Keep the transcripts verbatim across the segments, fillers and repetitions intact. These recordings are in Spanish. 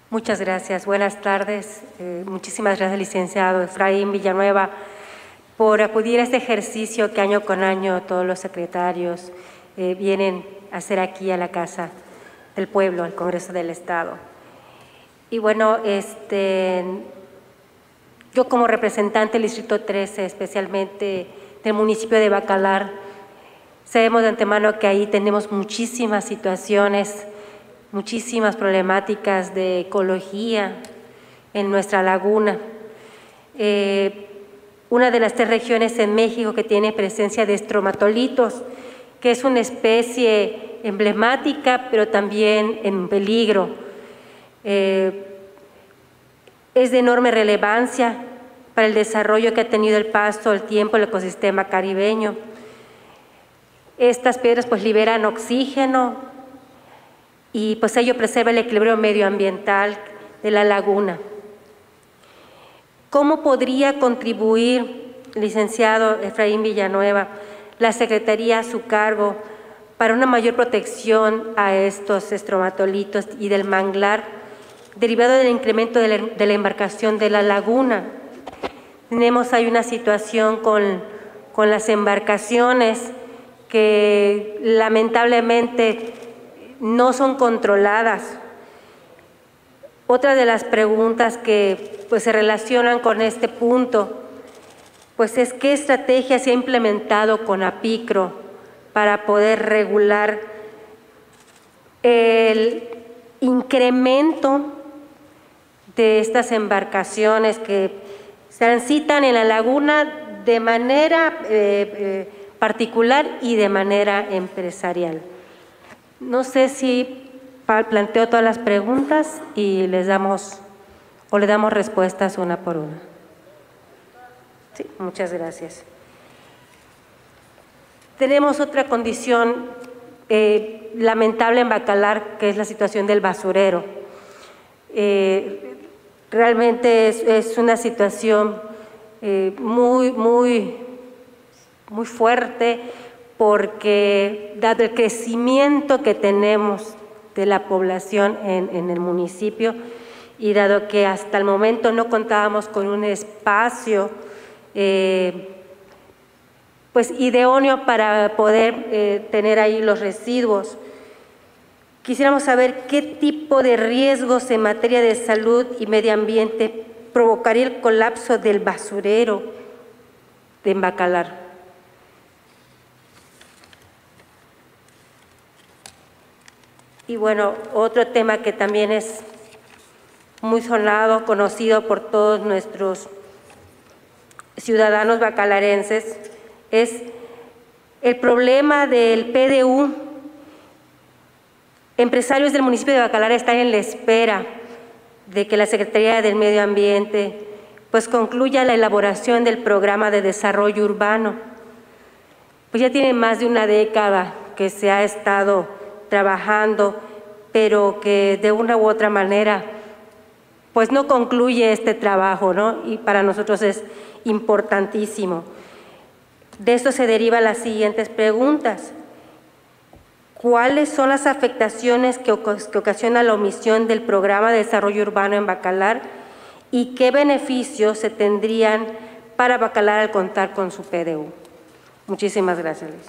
Muchas gracias. Buenas tardes. Eh, muchísimas gracias, licenciado Efraín Villanueva, por acudir a este ejercicio que año con año todos los secretarios eh, vienen a hacer aquí a la Casa del Pueblo, al Congreso del Estado. Y bueno, este, yo como representante del Distrito trece, especialmente del municipio de Bacalar, sabemos de antemano que ahí tenemos muchísimas situaciones, muchísimas problemáticas de ecología en nuestra laguna. Eh, una de las tres regiones en México que tiene presencia de estromatolitos, que es una especie emblemática, pero también en peligro. Eh, es de enorme relevancia para el desarrollo que ha tenido el paso del tiempo el ecosistema caribeño. Estas piedras pues liberan oxígeno y pues ello preserva el equilibrio medioambiental de la laguna. ¿Cómo podría contribuir, licenciado Efraín Villanueva, la Secretaría a su cargo para una mayor protección a estos estromatolitos y del manglar derivado del incremento de la, de la embarcación de la laguna? Tenemos ahí una situación con, con las embarcaciones que lamentablemente no son controladas. Otra de las preguntas que pues, se relacionan con este punto, pues es qué estrategia se ha implementado con APICRO para poder regular el incremento de estas embarcaciones que transitan en la laguna de manera eh, eh, particular y de manera empresarial. No sé si planteo todas las preguntas y les damos o le damos respuestas una por una. Sí, muchas gracias. Tenemos otra condición eh, lamentable en Bacalar, que es la situación del basurero. Eh, realmente es, es una situación eh, muy, muy, muy fuerte, porque dado el crecimiento que tenemos de la población en, en el municipio y dado que hasta el momento no contábamos con un espacio eh, pues idóneo para poder eh, tener ahí los residuos, quisiéramos saber qué tipo de riesgos en materia de salud y medio ambiente provocaría el colapso del basurero de Bacalar. Y bueno, otro tema que también es muy sonado, conocido por todos nuestros ciudadanos bacalarenses, es el problema del P D U. Empresarios del municipio de Bacalar están en la espera de que la Secretaría del Medio Ambiente pues concluya la elaboración del programa de desarrollo urbano. Pues ya tiene más de una década que se ha estado trabajando, pero que de una u otra manera pues no concluye este trabajo, ¿no? Y para nosotros es importantísimo. De esto se derivan las siguientes preguntas. ¿Cuáles son las afectaciones que, que ocasiona la omisión del programa de desarrollo urbano en Bacalar y qué beneficios se tendrían para Bacalar al contar con su P D U? Muchísimas gracias, Luis.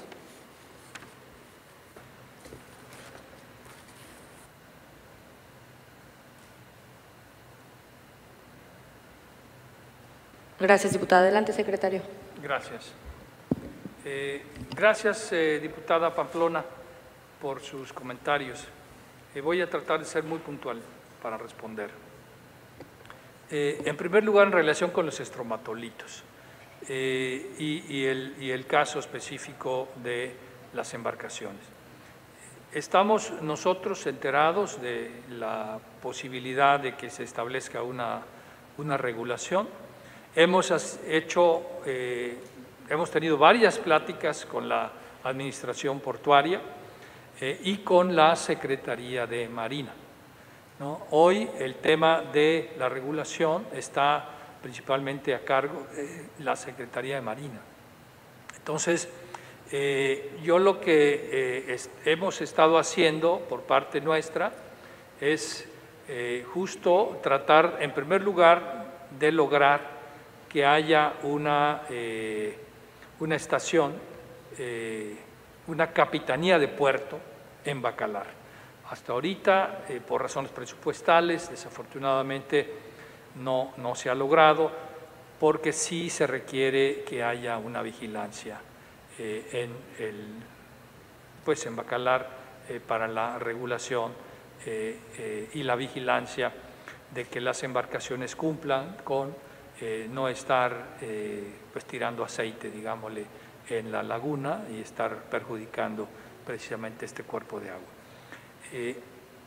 Gracias, diputada. Adelante, secretario. Gracias. Eh, gracias, eh, diputada Pamplona, por sus comentarios. Eh, voy a tratar de ser muy puntual para responder. Eh, en primer lugar, en relación con los estromatolitos eh, y, y, el, y el caso específico de las embarcaciones. Estamos nosotros enterados de la posibilidad de que se establezca una, una regulación. Hemos hecho, eh, hemos tenido varias pláticas con la Administración Portuaria eh, y con la Secretaría de Marina, ¿no? Hoy el tema de la regulación está principalmente a cargo de la Secretaría de Marina. Entonces, eh, yo lo que eh, es, hemos estado haciendo por parte nuestra es eh, justo tratar, en primer lugar, de lograr que haya una, eh, una estación, eh, una capitanía de puerto en Bacalar. Hasta ahorita, eh, por razones presupuestales, desafortunadamente no, no se ha logrado, porque sí se requiere que haya una vigilancia eh, en, el, pues en Bacalar eh, para la regulación eh, eh, y la vigilancia de que las embarcaciones cumplan con eh, no estar eh, pues tirando aceite, digámosle, en la laguna y estar perjudicando precisamente este cuerpo de agua. Eh,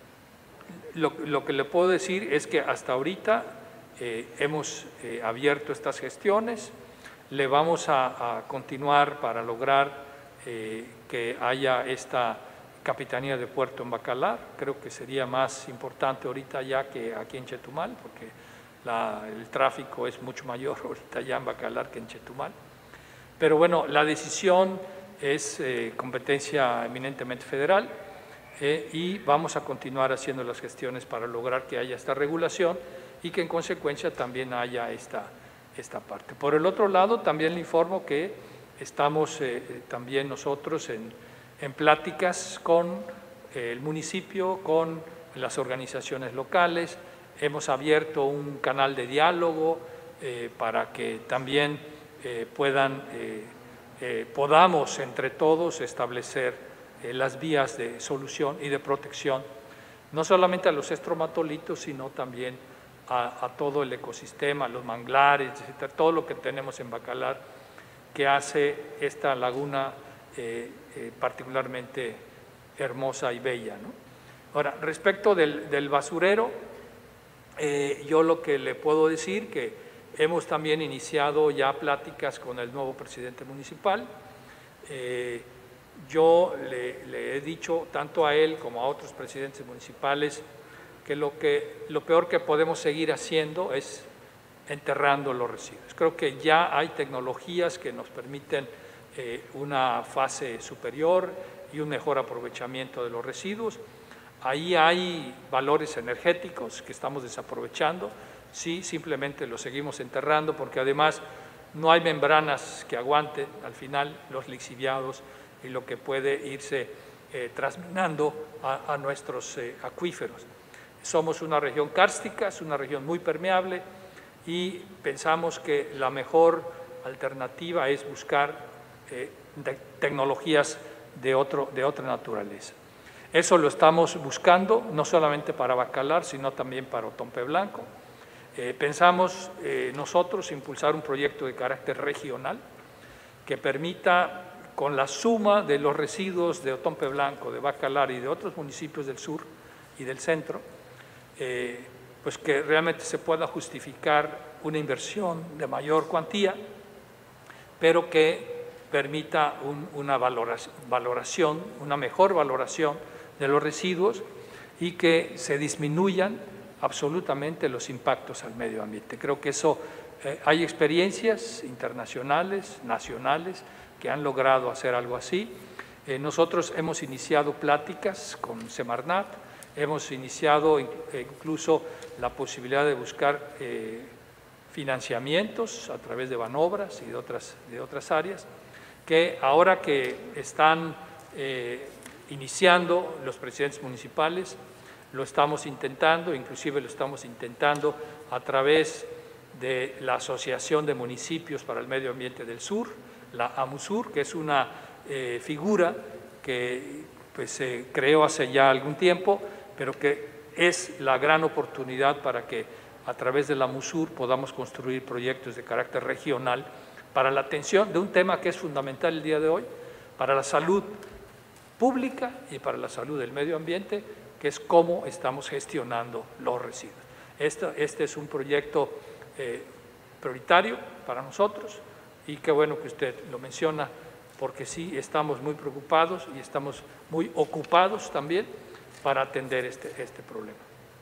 lo, lo que le puedo decir es que hasta ahorita eh, hemos eh, abierto estas gestiones, le vamos a, a continuar para lograr eh, que haya esta capitanía de puerto en Bacalar. Creo que sería más importante ahorita ya que aquí en Chetumal, porque la, el tráfico es mucho mayor ahorita ya en Bacalar que en Chetumal. Pero bueno, la decisión es eh, competencia eminentemente federal eh, y vamos a continuar haciendo las gestiones para lograr que haya esta regulación y que en consecuencia también haya esta, esta parte. Por el otro lado, también le informo que estamos eh, también nosotros en, en pláticas con eh, el municipio, con las organizaciones locales. Hemos abierto un canal de diálogo eh, para que también eh, puedan, eh, eh, podamos entre todos establecer eh, las vías de solución y de protección, no solamente a los estromatolitos, sino también a, a todo el ecosistema, los manglares, etcétera, todo lo que tenemos en Bacalar que hace esta laguna eh, eh, particularmente hermosa y bella, ¿no? Ahora, respecto del, del basurero, eh, yo lo que le puedo decir que hemos también iniciado ya pláticas con el nuevo presidente municipal. Eh, yo le, le he dicho tanto a él como a otros presidentes municipales que lo, que lo peor que podemos seguir haciendo es enterrando los residuos. Creo que ya hay tecnologías que nos permiten eh, una fase superior y un mejor aprovechamiento de los residuos. Ahí hay valores energéticos que estamos desaprovechando. Sí, simplemente los seguimos enterrando porque además no hay membranas que aguanten al final los lixiviados y lo que puede irse eh, transminando a, a nuestros eh, acuíferos. Somos una región kárstica, es una región muy permeable y pensamos que la mejor alternativa es buscar eh, de tecnologías de, otro, de otra naturaleza. Eso lo estamos buscando, no solamente para Bacalar, sino también para Otompe Blanco. Eh, pensamos eh, nosotros impulsar un proyecto de carácter regional que permita, con la suma de los residuos de Otompe Blanco, de Bacalar y de otros municipios del sur y del centro, eh, pues que realmente se pueda justificar una inversión de mayor cuantía, pero que permita un, una valoración, una mejor valoración de los residuos y que se disminuyan absolutamente los impactos al medio ambiente. Creo que eso, eh, hay experiencias internacionales, nacionales, que han logrado hacer algo así. Eh, nosotros hemos iniciado pláticas con Semarnat, hemos iniciado incluso la posibilidad de buscar eh, financiamientos a través de Banobras y de otras, de otras áreas, que ahora que están eh, iniciando los presidentes municipales, lo estamos intentando, inclusive lo estamos intentando a través de la Asociación de Municipios para el Medio Ambiente del Sur, la AMUSUR, que es una eh, figura que pues, se creó hace ya algún tiempo, pero que es la gran oportunidad para que a través de la AMUSUR podamos construir proyectos de carácter regional para la atención de un tema que es fundamental el día de hoy, para la salud pública y para la salud del medio ambiente, que es cómo estamos gestionando los residuos. Este, este es un proyecto eh, prioritario para nosotros y qué bueno que usted lo menciona, porque sí estamos muy preocupados y estamos muy ocupados también para atender este, este problema.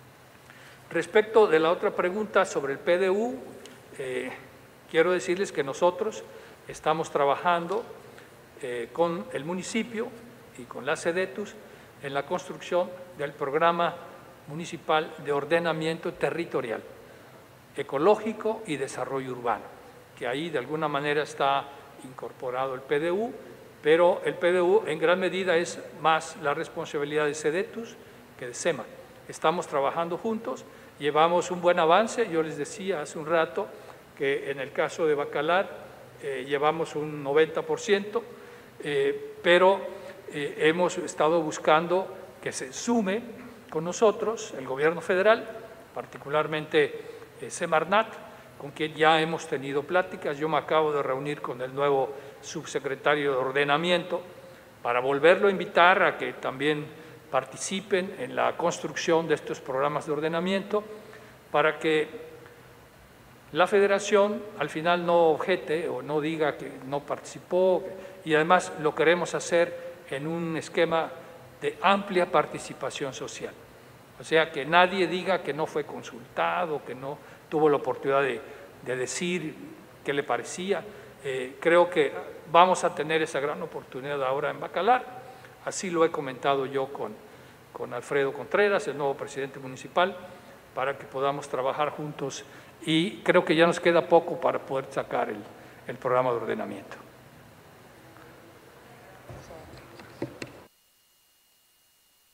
Respecto de la otra pregunta sobre el P D U, eh, quiero decirles que nosotros estamos trabajando eh, con el municipio y con la SEDETUS en la construcción del programa Municipal de Ordenamiento Territorial, Ecológico y Desarrollo Urbano, que ahí de alguna manera está incorporado el P D U, pero el P D U en gran medida es más la responsabilidad de SEDETUS que de SEMA. Estamos trabajando juntos, llevamos un buen avance. Yo les decía hace un rato que en el caso de Bacalar eh, llevamos un noventa por ciento, eh, pero eh, hemos estado buscando que se sume con nosotros el gobierno federal, particularmente eh, Semarnat, con quien ya hemos tenido pláticas. Yo me acabo de reunir con el nuevo subsecretario de Ordenamiento para volverlo a invitar a que también participen en la construcción de estos programas de ordenamiento, para que la Federación al final no objete o no diga que no participó, y además lo queremos hacer en un esquema de amplia participación social. O sea, que nadie diga que no fue consultado, que no tuvo la oportunidad de, de decir qué le parecía. Eh, creo que vamos a tener esa gran oportunidad ahora en Bacalar. Así lo he comentado yo con, con Alfredo Contreras, el nuevo presidente municipal, para que podamos trabajar juntos, y creo que ya nos queda poco para poder sacar el, el programa de ordenamiento.